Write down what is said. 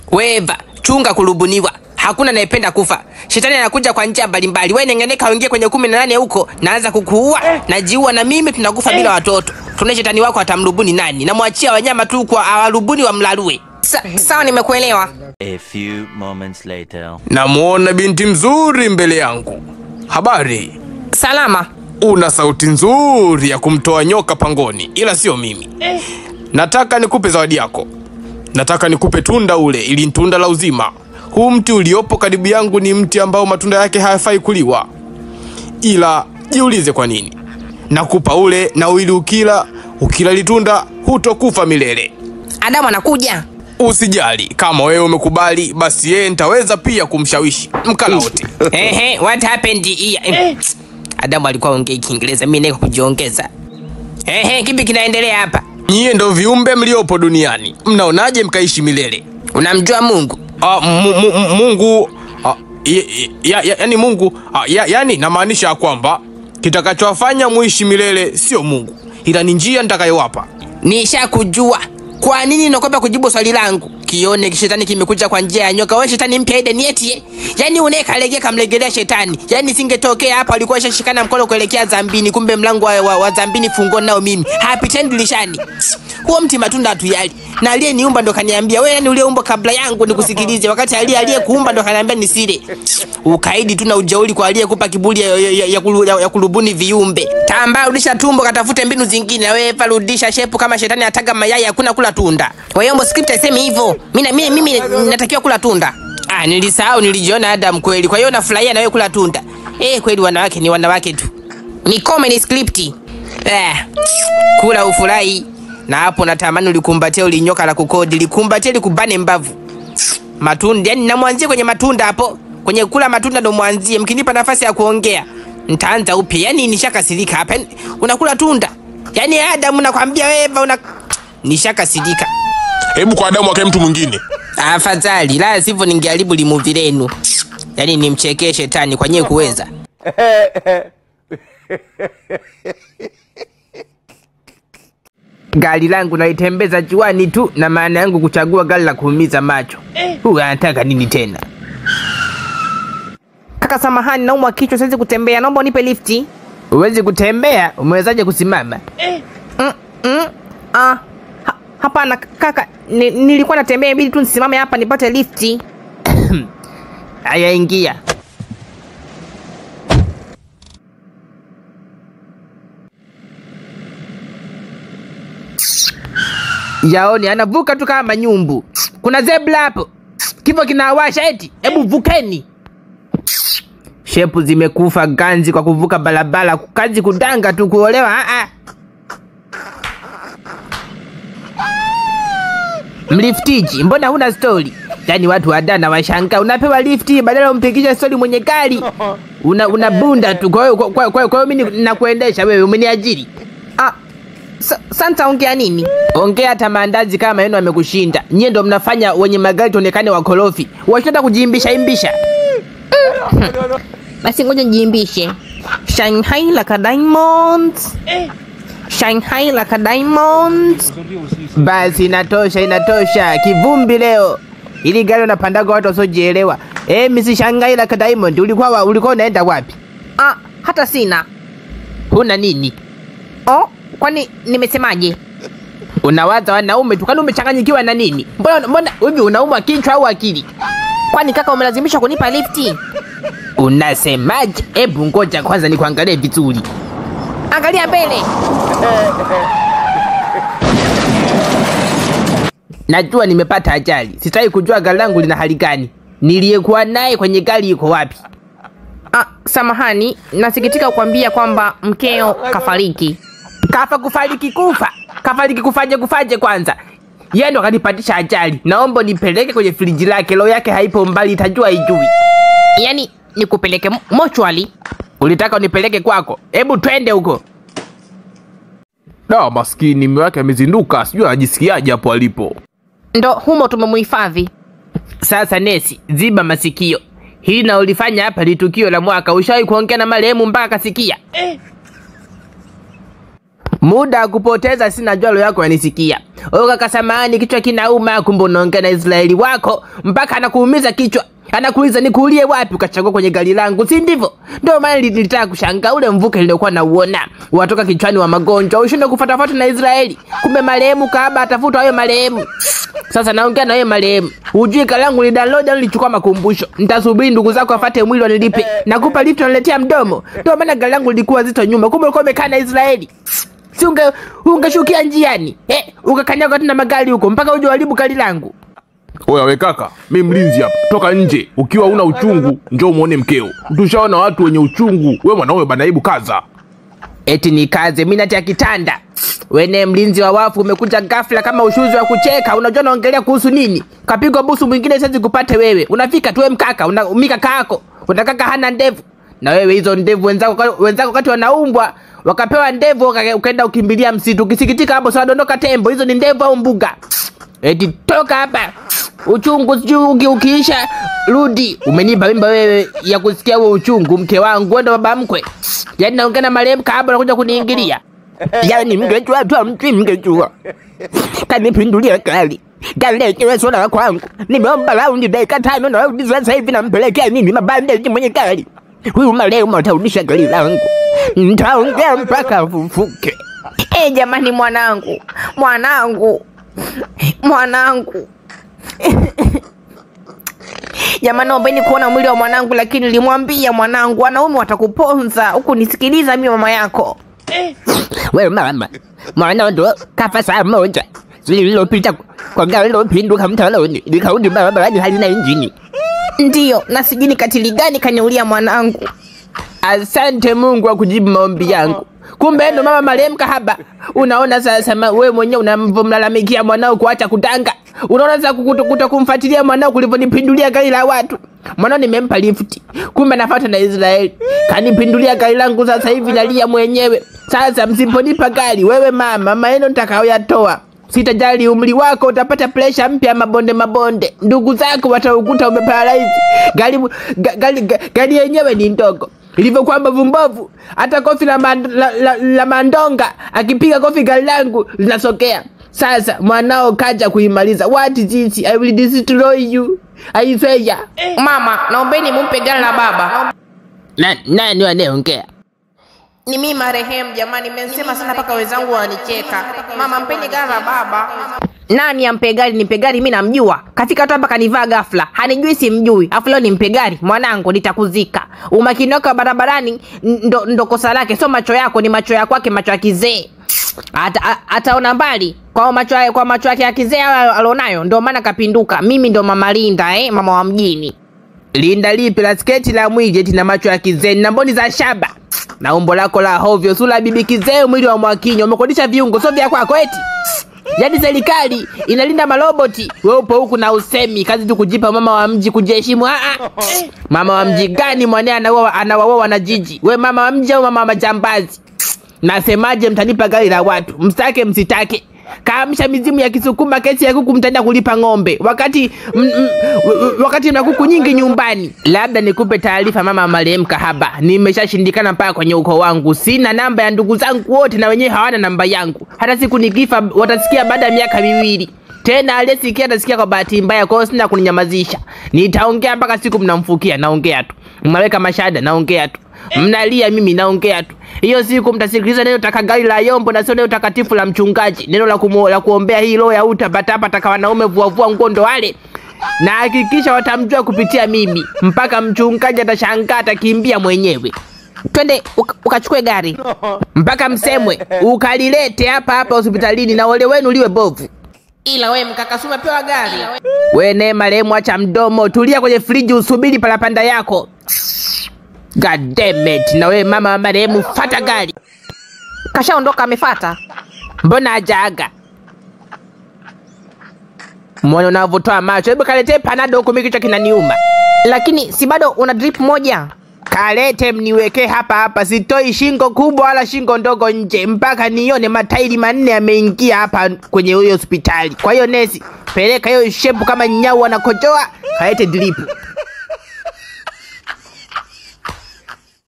Weva, chunga kulubuniwa. Hakuna anayependa kufa. Shetani anakuja kwa njia mbalimbali. Wewe nengeneka uingie kwenye 18 huko, naanza kukuua, najiua na mimi tunakufa bila watoto. Tuna shetani wako atamrubuni nani? Namwachia wanyama tu kwa awalubuni wamlalue. Sawa, nimekuelewa. A few moments later. Namuona binti mzuri mbele yangu. Habari? Salama. Una sauti nzuri ya kumtoa nyoka pangoni, ila sio mimi. Nataka nikupe zawadi yako. Nataka nikupe tunda ule, ili tunda la uzima. Huu mti uliopo karibu yangu ni mti ambao matunda yake hayafai kuliwa. Ila jiulize kwa nini. Nakupa ule na ili ukila litunda hutokufa milele. Adamu anakuja. Usijali, kama wewe umekubali basi yeye nitaweza pia kumshawishi. Mkala wote. What happened here? Adamu alikuwa ongea Kiingereza, mimi niko kujiongeza. Kipi kinaendelea hapa? Nyie ndio viumbe mliopo duniani. Mnaonaje mkaishi milele? Unamjua Mungu? Mungu yani Mungu yani namaanisha kwamba kitakachowafanya muishi milele sio Mungu, ila ni njia nitakayowapa. Nishakujua. Kwa nini nakopa kujibu swali langu? Kione shetani kimekuja kwa njia ya nyoka. Wewe shetani mpya ide nieti. Yaani unekalegea kamlegelea shetani. Yaani singetokea hapa alikuwa shashikana mkono kuelekea Zambini, kumbe mlango wa Zambini fungo nao mimi. Happy dilishani. Huo mti matunda hatuyali. Na aliyeniumba ndo kaniambia wewe yani uliyeumba kabla yangu nikusikilize, wakati aliyekuumba ndo kaniambia nisile. Ukaidi tu na ujauli kwa aliyekupa kiburi ya kulubuni viumbe. Tamba rudisha tumbo katafute mbinu zingine. Wewe rudisha shepu kama shetani ataga mayai hakuna kula tunda. Kwa hiyo script haisemi hivyo. Mimi natakiwa kula tunda. Nilisahau nilijiona Adam kweli. Kwa hiyo nafurahia na wewe kula tunda. Kweli wanawake ni wanawake tu. Ni comedy script. Kula ufurahi. Na hapo natamani ulikumbatia ulinyoka la kukodi, likumbatia likubane mbavu. Matunda, yani namwanzie kwenye matunda hapo. Kwenye kula matunda ndo mwanzie, mkinipa nafasi ya kuongea nitaanza upya. Yani nishakasirika hapa. Unakula tunda. Yani Adamu nakwambia wewe nishakasirika. Hebu kwa Adamu akae mtu mwingine. Afadhali, la sivyo ningeharibu limuvi lenu. Yani nimchekee shetani kwa nyewe kuweza. Gari langu naitembeza juani tu na maana yangu kuchagua gari la kuumiza macho. Huyu anataka nini tena? Kaka samahani, naumwa kichwa siwezi kutembea, naomba unipe lifti. Uwezi kutembea? Umewezaje kusimama? Hapana kaka, nilikuwa natembea ibidi tu nisimame hapa nipate lifti. Haya ingia. Yaoni anavuka tu kama nyumbu. Kuna zebra hapo. Kifo kinawasha eti. Hebu vukeni. Shepu zimekufa ganzi kwa kuvuka barabara, kazi kudanga tu kuolewa. Mliftiji, mbona huna story? Yaani watu wadana washangaa unapewa lifti badala umpikisha story mwenye gari. Unabunda tu. Kwa hiyo mimi nakuendesha wewe, umeniajiri. Santa ongea nini? Ongea hata maandazi kama yenu amekushinda. Nyie ndo mnafanya wenye magari tuonekane wakorofi. Washinda kujiimbisha. Basi ngoja nijiimbishe. Shine high like a diamond. Shine high like a diamond. Basi inatosha. Kivumbi leo. Ili gari unapandaga watu wasiojielewa. Misi Shanghai like a diamond. Ulikuwa unaenda wapi? Hata sina. Huna nini? Kwani nimesemaje? Unawaza wanaume tu, kwani umechanganyikiwa na nini? Mbona hivi unaumwa kichwa au akili? Kwani kaka umelazimisha kunipa lifti? Unasemaje? Hebu ngoja kwanza nikuangalie vizuri. Angalia mbele. Najua nimepata ajali. Sitaki kujua gari langu lina hali gani. Niliyekuwa naye kwenye gari yuko wapi? Samahani, nasikitika kuambia kwamba mkeo kafariki. Kafariki kufaje kwanza? Yeye ndo kanipatisha ajali. Naomba nipeleke kwenye friji lake, roho yake haipo mbali, itajua ijui. Yaani nikupeleke mochwali? Ulitaka unipeleke kwako? Hebu twende huko. Maskini mume wake amezinduka, sijui anajisikiaje hapo alipo. Ndo humo tumemhifadhi. Sasa nesi, ziba masikio. Hili na ulifanya hapa ni tukio la mwaka. Ushawahi kuongea na marehemu mpaka kasikia? Muda kupoteza, sina jwalo yako yanisikia. Kaka samahani, kichwa kinauma, kumbe unaongea na Israeli wako mpaka anakuumiza kichwa. Anakuuliza nikuulie wapi, ukachagua kwenye gari langu, si ndivyo? Ndio maana nilitaka kushangaa ule mvuke niliokuwa nauona watoka kichwani wa magonjwa. Ushinde kufuatafuata na Israeli, kumbe marehemu kahaba atafuta wewe marehemu. Sasa naongea na wewe marehemu, hujui gari langu ni download, nilichukua makumbusho. Nitasubiri ndugu zako afate mwili wanilipe. Nakupa lift unaletea mdomo. Ndio maana gari langu lilikuwa zito nyuma, kumbe ulikuwa umekaa na Israeli. Si ungeshukia njiani ukakanyaga tena magari huko mpaka uje uharibu gari langu. Oya we kaka, mimi mlinzi hapa. Toka nje, ukiwa una uchungu njoo muone mkeo. Tushaona watu wenye uchungu, wewe mwanaume bana, hebu kaza. Eti ni kaze, mimi natia kitanda. Wene mlinzi wa wafu umekuja ghafla kama ushuzi wa kucheka. Unajua naongelea kuhusu nini? Kapigwa busu mwingine siwezi kupata wewe. Unafika tu wewe mkaka, unamika kako. Unakaka hana ndevu. Na wewe hizo ndevu wenzako wakati wanaumbwa wakapewa ndevu ukaenda ukimbilia msitu. Ukisikitika hapo sawa dondoka tembo. Hizo ni ndevu au mbuga? Eti toka hapa. Uchungu sijui ukiisha rudi. Umenipa mimba wewe ya kusikia huo uchungu, mke wangu. Wewe ndo baba mkwe. Yaani naongea na marehemu kahaba anakuja kuniingilia. Yaani mngejua tu mngejua. Kanipindulia gari. Gari lenyewe sio la kwangu. Nimeomba raundi dakika 5 na raundi sasa hivi nampelekea mimi mabandeji mwenye gari. Huyu marehemu atarudisha gari langu. Nitaongea mpaka ufufuke. Jamani mwanangu. Jamani naombeni kuona mwili wa mwanangu, lakini nilimwambia mwanangu wanaume watakuponza. Huku nisikiliza mimi mama yako. Wewe mama, mwana ndo kafa saa moja. Lililopita kwa gari lilopinduka mtaloni. Likaudi barabarani halina injini. Ndiyo, na sijui ni katili gani kaniulia mwanangu. Asante Mungu akujibu maombi yangu. Kumbe ndo mama marehemu kahaba. Unaona sasa wewe mwenyewe unamlalamikia mwanao kuacha kutanga. Unaona sasa kumfuatilia mwanao kulivonipindulia gari la watu. Mwanao nimempa lift. Kumbe nafuata na Israeli. Kanipindulia gari langu sasa hivi nalia mwenyewe. Sasa msiponipa gari wewe mama, maneno nitakayoyatoa. Sitajali umri wako, utapata pressure mpya mabonde. Ndugu zako wataukuta umeparalyze. Gari yenyewe ni ndogo. Ilivyo kwamba vumbovu, hata kofi la mandonga akipiga kofi gari langu linasokea. Sasa mwanao kaja kuimaliza. What is this? I will destroy you. I say ya. Mama, naombeni mumpe gari la baba. Nani anayeongea? Ni mimi marehemu jamani, nimesema sana paka wenzangu wanicheka. Mama mpeni gari la baba. Nani ampe gari? Nimpe gari mimi namjua. Kafika tu hapa kanivaa ghafla. Hanijui simjui. Afu leo nimpe gari. Mwanangu nitakuzika. Umakinoka barabarani ndo kosa lake. Sio macho yako, ni macho ya kwake, macho ya kizee. Ataona mbali kwa macho yake ya kizee alionayo, ndio maana kapinduka. Mimi ndo mama Linda mama wa mjini. Linda lipi? La sketi la mwije tina macho ya kizee na mboni za shaba. Na umbo lako la hovyo, sura bibi kizee, mwili wa mwakinyo. Umekodisha viungo sio vya kwako eti. Yaani serikali inalinda maroboti. Wewe upo huku na usemi kazi tu kujipa mama wa mji kujiheshimu. Mama wa mji gani mwanae anawaoa na jiji? We mama wa mji au mama wa majambazi? Nasemaje, mtanipa gari la watu. Msitake msitake. Kaamsha mizimu ya Kisukuma, kesi ya kuku mtaenda kulipa ng'ombe. Wakati mna kuku nyingi nyumbani. Labda nikupe taarifa mama marehemu kahaba. Nimeshashindikana mpaka kwenye ukoo wangu. Sina namba ya ndugu zangu wote na wenyewe hawana namba yangu. Hata siku nikifa watasikia baada ya miaka 2. Tena aliyesikia atasikia kwa bahati mbaya, kwa hiyo sina kuninyamazisha. Nitaongea mpaka siku mnamfukia, naongea tu. Mnaweka mashada, naongea tu. Mnalia, mimi naongea tu. Hiyo siku mtasikiliza neno takagari la Yombo na sio neno takatifu la mchungaji. Neno la kuombea hii roho ya utapatapa taka wanaume vua ngondo wale. Na hakikisha watamjua kupitia mimi. Mpaka mchungaji atashangaa, atakimbia mwenyewe. Twende ukachukue gari. Mpaka msemwe ukalilete hapa hospitalini na ole wenu liwe bovu. Ila we mkaka Suma pewa gari. We ne marehemu acha mdomo, tulia kwenye friji usubiri parapanda yako. God damn it. Na we mama marehemu fata gari. Kashaondoka amefuata. Mbona hajaga? Mwana unavotoa macho. Hebu kalete panado huko, mimi kichwa kinaniuma. Lakini si bado una drip moja? Kalete mniweke hapa. Sitoi shingo kubwa wala shingo ndogo nje mpaka nione matairi 4 yameingia hapa kwenye huyo hospitali. Kwa hiyo nesi, peleka hiyo shepu kama nyau anakojoa, kalete drip.